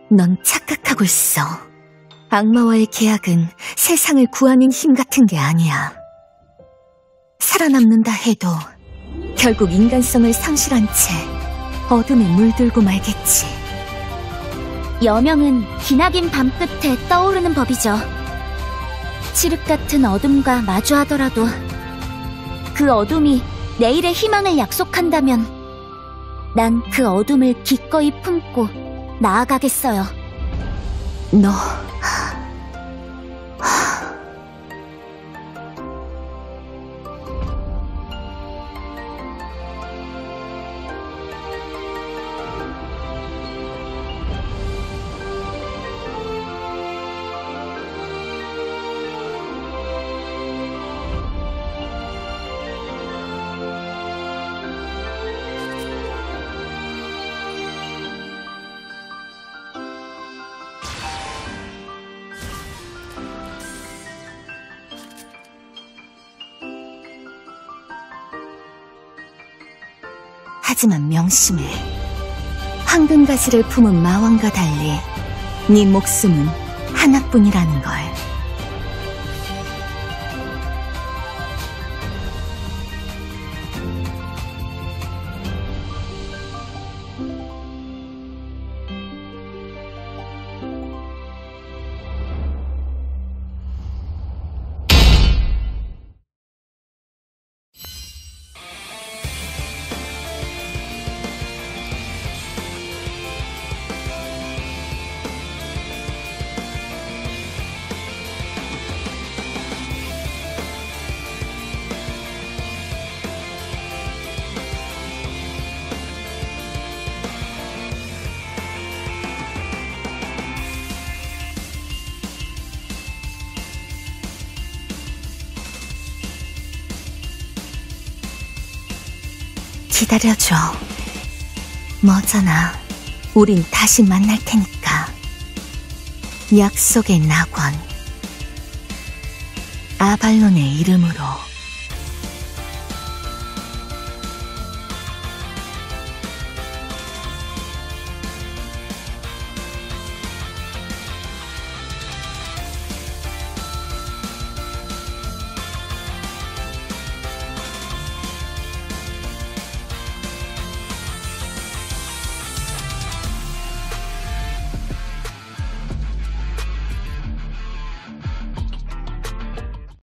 넌 착각하고 있어. 악마와의 계약은 세상을 구하는 힘 같은 게 아니야. 살아남는다 해도 결국 인간성을 상실한 채 어둠에 물들고 말겠지. 여명은 기나긴 밤 끝에 떠오르는 법이죠. 칠흑 같은 어둠과 마주하더라도 그 어둠이 내일의 희망을 약속한다면 난 그 어둠을 기꺼이 품고 나아가겠어요. 너... 하지만 명심해. 황금가지를 품은 마왕과 달리 네 목숨은 하나뿐이라는 걸. 기다려줘. 머잖아. 우린 다시 만날 테니까. 약속의 낙원. 아발론의 이름으로.